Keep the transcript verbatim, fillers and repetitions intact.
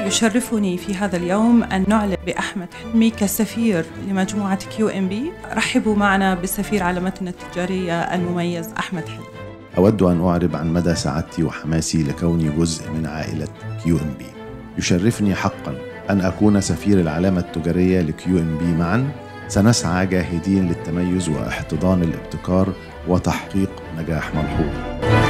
يشرفني في هذا اليوم أن نعلن بأحمد حلمي كسفير لمجموعة كيو إم بي. رحبوا معنا بالسفير علامتنا التجارية المميز أحمد حلمي. أود أن أعرب عن مدى سعادتي وحماسي لكوني جزء من عائلة كيو إم بي. يشرفني حقا أن أكون سفير العلامة التجارية لكيو إم بي. معا سنسعى جاهدين للتميز واحتضان الابتكار وتحقيق نجاح ملحوظ.